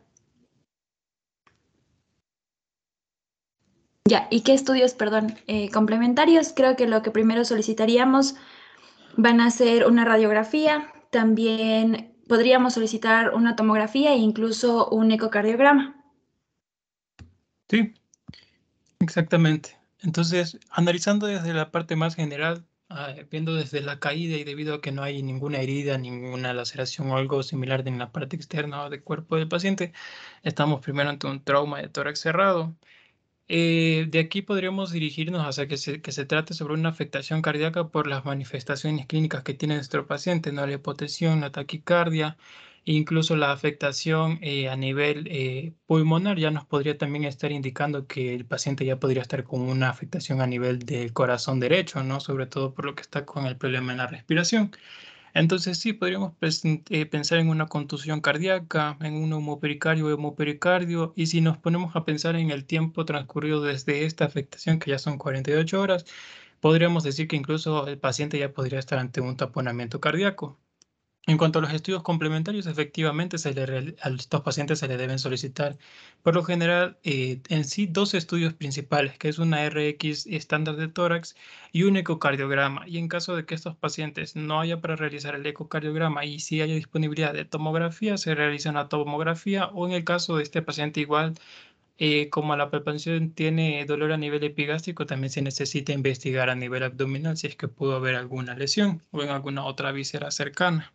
Speaker 8: Ya, ¿y qué estudios, perdón, complementarios? Creo que lo que primero solicitaríamos van a ser una radiografía, también podríamos solicitar una tomografía e incluso un ecocardiograma.
Speaker 7: Sí, exactamente. Entonces, analizando desde la parte más general, viendo desde la caída y debido a que no hay ninguna herida, ninguna laceración o algo similar en la parte externa o del cuerpo del paciente, estamos primero ante un trauma de tórax cerrado. De aquí podríamos dirigirnos hacia que se trate sobre una afectación cardíaca por las manifestaciones clínicas que tiene nuestro paciente, ¿no? La hipotensión, la taquicardia, Incluso la afectación a nivel pulmonar ya nos podría también estar indicando que el paciente ya podría estar con una afectación a nivel del corazón derecho, ¿no? Sobre todo por lo que está con el problema en la respiración. Entonces sí, podríamos pensar en una contusión cardíaca, en un neumopericardio o hemopericardio, y si nos ponemos a pensar en el tiempo transcurrido desde esta afectación, que ya son 48 horas, podríamos decir que incluso el paciente ya podría estar ante un taponamiento cardíaco. En cuanto a los estudios complementarios, efectivamente a estos pacientes se les deben solicitar, por lo general, en sí dos estudios principales, que es una RX estándar de tórax y un ecocardiograma. Y en caso de que estos pacientes no haya para realizar el ecocardiograma y si haya disponibilidad de tomografía, se realiza una tomografía, o en el caso de este paciente igual, como la palpación tiene dolor a nivel epigástrico, también se necesita investigar a nivel abdominal si es que pudo haber alguna lesión o en alguna otra víscera cercana.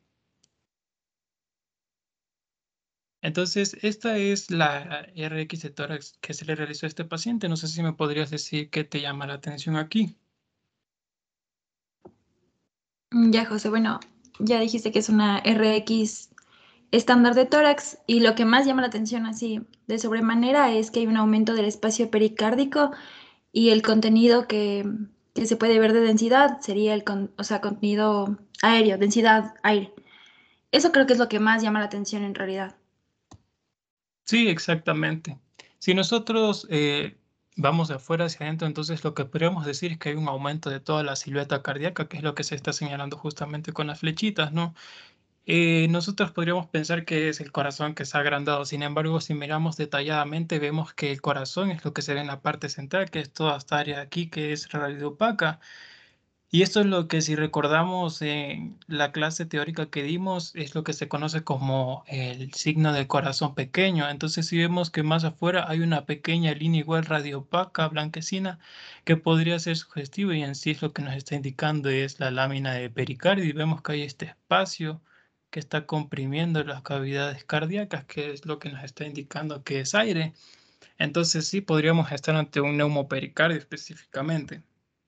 Speaker 7: Entonces, esta es la RX de tórax que se le realizó a este paciente. No sé si me podrías decir qué te llama la atención aquí.
Speaker 8: Ya, José, bueno, ya dijiste que es una RX estándar de tórax y lo que más llama la atención así de sobremanera es que hay un aumento del espacio pericárdico y el contenido que se puede ver de densidad sería o sea, contenido aéreo, densidad aire. Eso creo que es lo que más llama la atención en realidad.
Speaker 7: Sí, exactamente. Si nosotros vamos de afuera hacia adentro, entonces lo que podríamos decir es que hay un aumento de toda la silueta cardíaca, que es lo que se está señalando justamente con las flechitas, ¿no? Nosotros podríamos pensar que es el corazón que se ha agrandado. Sin embargo, si miramos detalladamente, vemos que el corazón es lo que se ve en la parte central, que es toda esta área de aquí, que es realidad opaca. Y esto es lo que, si recordamos en la clase teórica que dimos, es lo que se conoce como el signo del corazón pequeño. Entonces, si vemos que más afuera hay una pequeña línea igual radiopaca, blanquecina, que podría ser sugestiva, y en sí es lo que nos está indicando es la lámina de pericardio, y vemos que hay este espacio que está comprimiendo las cavidades cardíacas, que es lo que nos está indicando que es aire. Entonces, sí podríamos estar ante un neumopericardio específicamente.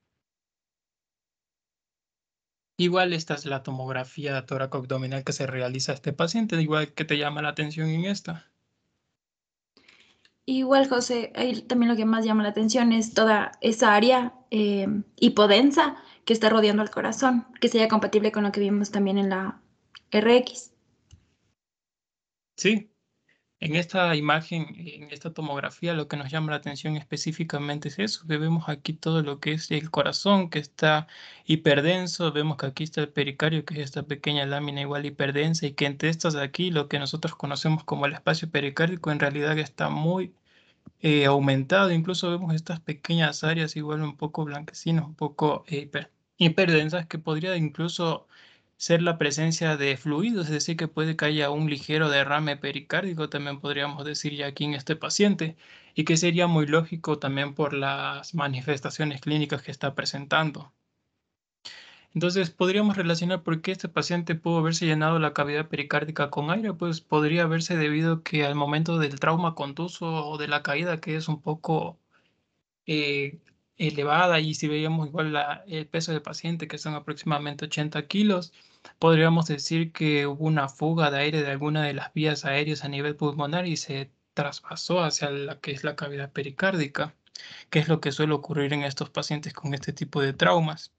Speaker 7: Igual esta es la tomografía tóraco-abdominal que se realiza a este paciente, igual que te llama la atención en esta.
Speaker 8: Igual, José, ahí también lo que más llama la atención es toda esa área hipodensa que está rodeando al corazón, que sería compatible con lo que vimos también en la RX.
Speaker 7: Sí, en esta imagen, en esta tomografía, lo que nos llama la atención específicamente es eso, que vemos aquí todo lo que es el corazón, que está hiperdenso, vemos que aquí está el pericardio, que es esta pequeña lámina igual hiperdensa, y que entre estas de aquí, lo que nosotros conocemos como el espacio pericárdico, en realidad está muy aumentado. Incluso vemos estas pequeñas áreas igual un poco blanquecinas, un poco hiperdensas, que podría incluso ser la presencia de fluidos, es decir, que puede que haya un ligero derrame pericárdico, también podríamos decir ya aquí en este paciente, y que sería muy lógico también por las manifestaciones clínicas que está presentando. Entonces, podríamos relacionar por qué este paciente pudo haberse llenado la cavidad pericárdica con aire. Pues podría haberse debido que al momento del trauma contuso o de la caída, que es un poco eh, elevada, y si veíamos igual el peso del paciente, que son aproximadamente 80 kilos, podríamos decir que hubo una fuga de aire de alguna de las vías aéreas a nivel pulmonar y se traspasó hacia la que es la cavidad pericárdica, que es lo que suele ocurrir en estos pacientes con este tipo de traumas.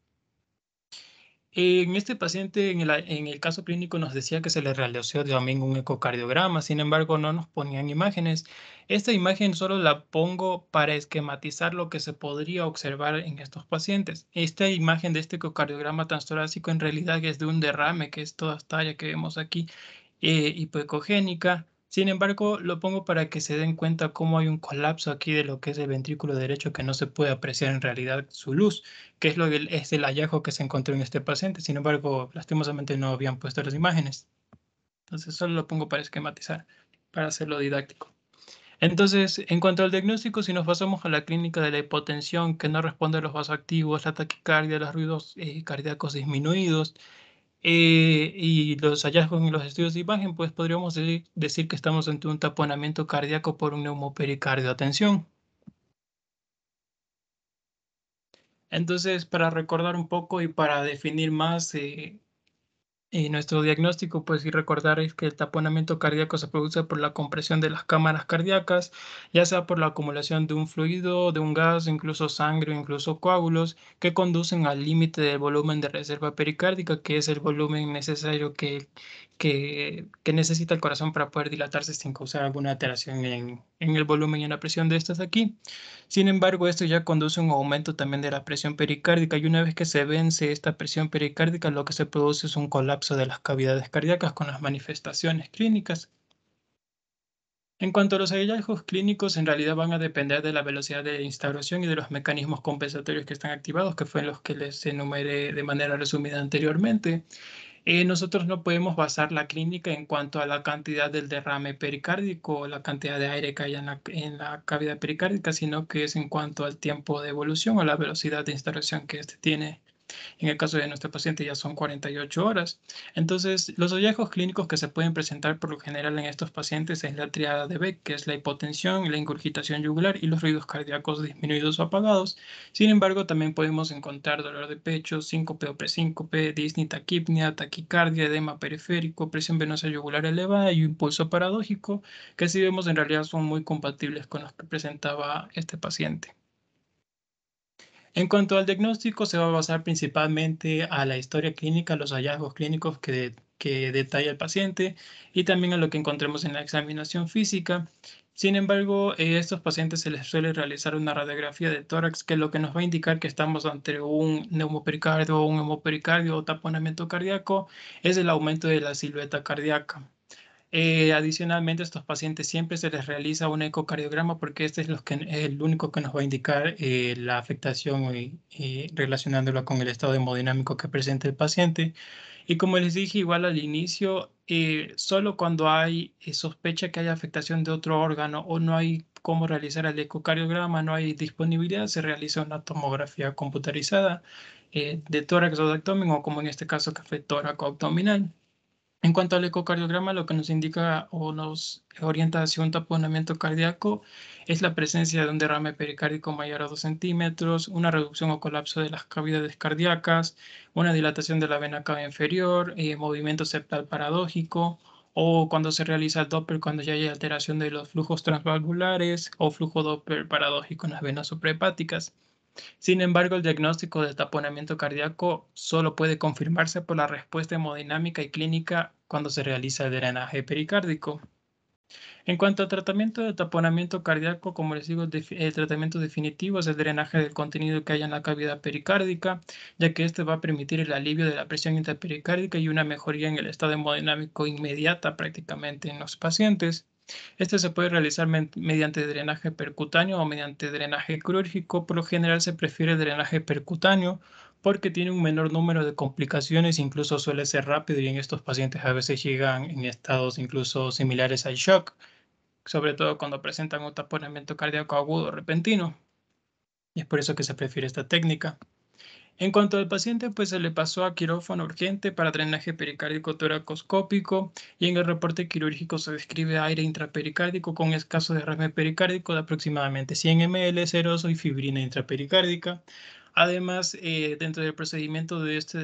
Speaker 7: En este paciente, en el caso clínico, nos decía que se le realizó también un ecocardiograma. Sin embargo, no nos ponían imágenes. Esta imagen solo la pongo para esquematizar lo que se podría observar en estos pacientes. Esta imagen de este ecocardiograma transtorácico en realidad es de un derrame, que es toda esta área que vemos aquí, hipoecogénica. Sin embargo, lo pongo para que se den cuenta cómo hay un colapso aquí de lo que es el ventrículo derecho, que no se puede apreciar en realidad su luz, que es es el hallazgo que se encontró en este paciente. Sin embargo, lastimosamente no habían puesto las imágenes. Entonces, solo lo pongo para esquematizar, para hacerlo didáctico. Entonces, en cuanto al diagnóstico, si nos pasamos a la clínica de la hipotensión que no responde a los vasoactivos, la taquicardia, los ruidos cardíacos disminuidos, y los hallazgos en los estudios de imagen, pues podríamos decir que estamos ante un taponamiento cardíaco por un neumopericardio. Atención. Entonces, para recordar un poco y para definir más Y nuestro diagnóstico, pues, y recordar es que el taponamiento cardíaco se produce por la compresión de las cámaras cardíacas, ya sea por la acumulación de un fluido, de un gas, incluso sangre, incluso coágulos, que conducen al límite del volumen de reserva pericárdica, que es el volumen necesario que necesita el corazón para poder dilatarse sin causar alguna alteración en el volumen y en la presión de estas aquí. Sin embargo, esto ya conduce a un aumento también de la presión pericárdica y una vez que se vence esta presión pericárdica, lo que se produce es un colapso de las cavidades cardíacas con las manifestaciones clínicas. En cuanto a los hallazgos clínicos, en realidad van a depender de la velocidad de instauración y de los mecanismos compensatorios que están activados, que fue los que les enumeré de manera resumida anteriormente. Nosotros no podemos basar la clínica en cuanto a la cantidad del derrame pericárdico o la cantidad de aire que hay en la cavidad pericárdica, sino que es en cuanto al tiempo de evolución o la velocidad de instalación que éste tiene. En el caso de nuestro paciente ya son 48 horas. Entonces, los hallazgos clínicos que se pueden presentar por lo general en estos pacientes es la triada de Beck, que es la hipotensión, la ingurgitación yugular y los ruidos cardíacos disminuidos o apagados. Sin embargo, también podemos encontrar dolor de pecho, síncope o presíncope, disnea, taquipnea, taquicardia, edema periférico, presión venosa yugular elevada y un pulso paradójico, que si vemos en realidad son muy compatibles con los que presentaba este paciente. En cuanto al diagnóstico, se va a basar principalmente a la historia clínica, los hallazgos clínicos que detalla el paciente y también a lo que encontremos en la examinación física. Sin embargo, a estos pacientes se les suele realizar una radiografía de tórax, que es lo que nos va a indicar que estamos ante un neumopericardio o un hemopericardio o taponamiento cardíaco, es el aumento de la silueta cardíaca. Adicionalmente, a estos pacientes siempre se les realiza un ecocardiograma porque este es, es el único que nos va a indicar la afectación y relacionándolo con el estado hemodinámico que presenta el paciente. Y como les dije igual al inicio, solo cuando hay sospecha que haya afectación de otro órgano o no hay cómo realizar el ecocardiograma, no hay disponibilidad, se realiza una tomografía computarizada de tórax o de abdomen o como en este caso que fue tórax abdominal. En cuanto al ecocardiograma, lo que nos indica o nos orienta hacia un taponamiento cardíaco es la presencia de un derrame pericárdico mayor a 2 centímetros, una reducción o colapso de las cavidades cardíacas, una dilatación de la vena cava inferior, movimiento septal paradójico, o cuando se realiza el Doppler, cuando ya hay alteración de los flujos transvalvulares o flujo Doppler paradójico en las venas suprahepáticas. Sin embargo, el diagnóstico de taponamiento cardíaco solo puede confirmarse por la respuesta hemodinámica y clínica cuando se realiza el drenaje pericárdico. En cuanto al tratamiento de taponamiento cardíaco, como les digo, el tratamiento definitivo es el drenaje del contenido que haya en la cavidad pericárdica, ya que este va a permitir el alivio de la presión intrapericárdica y una mejoría en el estado hemodinámico inmediata prácticamente en los pacientes. Este se puede realizar mediante drenaje percutáneo o mediante drenaje quirúrgico. Por lo general se prefiere drenaje percutáneo porque tiene un menor número de complicaciones, incluso suele ser rápido y en estos pacientes a veces llegan en estados incluso similares al shock, sobre todo cuando presentan un taponamiento cardíaco agudo repentino. Y es por eso que se prefiere esta técnica. En cuanto al paciente, pues se le pasó a quirófano urgente para drenaje pericárdico toracoscópico y en el reporte quirúrgico se describe aire intrapericárdico con escaso derrame pericárdico de aproximadamente 100 ml seroso y fibrina intrapericárdica. Además, dentro del procedimiento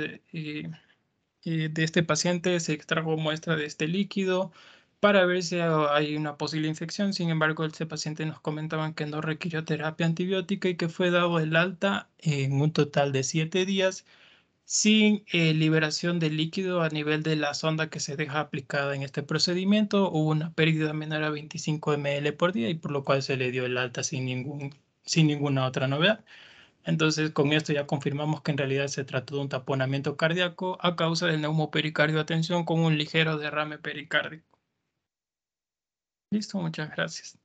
Speaker 7: de este paciente se extrajo muestra de este líquido para ver si hay una posible infección. Sin embargo, este paciente nos comentaban que no requirió terapia antibiótica y que fue dado el alta en un total de 7 días sin liberación de líquido a nivel de la sonda que se deja aplicada en este procedimiento. Hubo una pérdida menor a 25 ml por día y por lo cual se le dio el alta sin ninguna otra novedad. Entonces, con esto ya confirmamos que en realidad se trató de un taponamiento cardíaco a causa del neumopericardio de atención con un ligero derrame pericárdico. Listo, muchas gracias.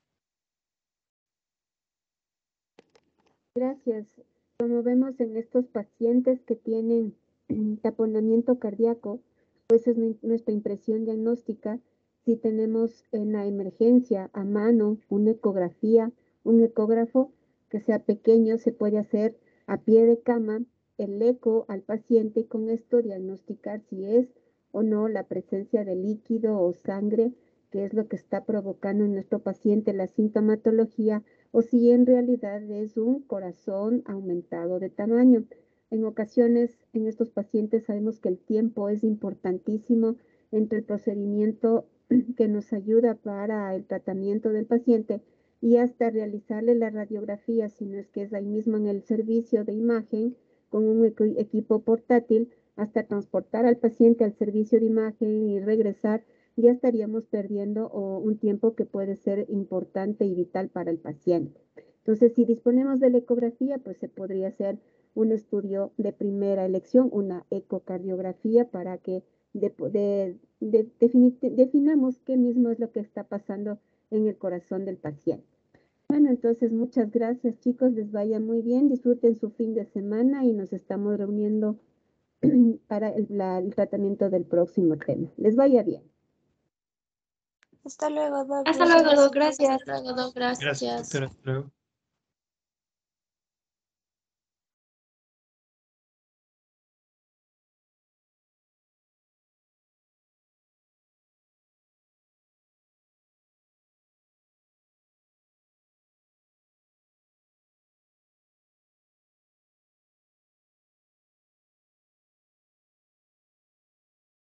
Speaker 2: Gracias. Como vemos en estos pacientes que tienen taponamiento cardíaco, pues es nuestra impresión diagnóstica. Si tenemos en la emergencia a mano una ecografía, un ecógrafo que sea pequeño, se puede hacer a pie de cama el eco al paciente y con esto diagnosticar si es o no la presencia de líquido o sangre, que es lo que está provocando en nuestro paciente la sintomatología, o si en realidad es un corazón aumentado de tamaño. En ocasiones, en estos pacientes sabemos que el tiempo es importantísimo entre el procedimiento que nos ayuda para el tratamiento del paciente y hasta realizarle la radiografía, si no es que es ahí mismo en el servicio de imagen con un equipo portátil, hasta transportar al paciente al servicio de imagen y regresar, ya estaríamos perdiendo un tiempo que puede ser importante y vital para el paciente. Entonces, si disponemos de la ecografía, pues se podría hacer un estudio de primera elección, una ecocardiografía, para que definamos qué mismo es lo que está pasando en el corazón del paciente. Bueno, entonces muchas gracias, chicos, les vaya muy bien, disfruten su fin de semana y nos estamos reuniendo para el tratamiento del próximo tema. Les vaya bien.
Speaker 8: Hasta luego, Doc.
Speaker 3: Hasta luego, Doc.
Speaker 1: Gracias.
Speaker 3: Gracias.
Speaker 1: Hasta luego, Doc.
Speaker 7: Gracias,
Speaker 1: Gracias.
Speaker 7: doctora. Hasta luego.